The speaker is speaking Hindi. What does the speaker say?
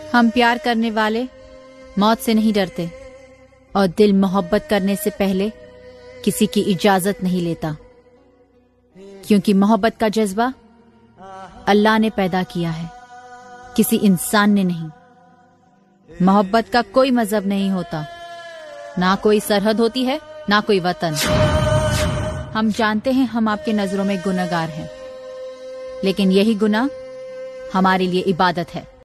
हम प्यार करने वाले मौत से नहीं डरते और दिल मोहब्बत करने से पहले किसी की इजाजत नहीं लेता, क्योंकि मोहब्बत का जज्बा अल्लाह ने पैदा किया है, किसी इंसान ने नहीं। मोहब्बत का कोई मजहब नहीं होता, ना कोई सरहद होती है, ना कोई वतन। हम जानते हैं हम आपके नजरों में गुनहगार हैं, लेकिन यही गुनाह हमारे लिए इबादत है।